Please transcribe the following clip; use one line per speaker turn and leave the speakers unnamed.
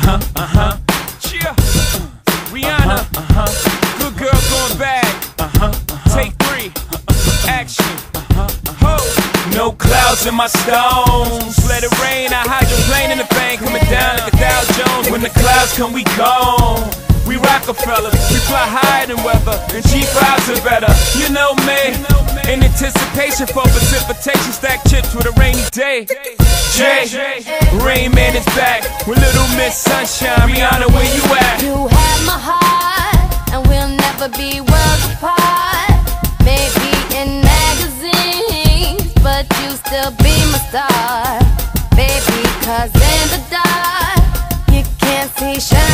Yeah. Rihanna. Good girl going bad. Take 3. Action. Ho. No clouds in my stones. Let it rain. I hydroplane in the bank. Coming down like a Dow Jones. When the clouds come, we gone. We Rockefeller, we fly higher than weather, and G5s are better. You know me, in anticipation for precipitation, stack chips with a rainy day. Jay, Rain Man is back with Little Miss Sunshine. Rihanna, where you at?
You have my heart, and we'll never be worlds apart. Maybe in magazines, but you still be my star. Baby, 'cause in the dark, you can't see shadows.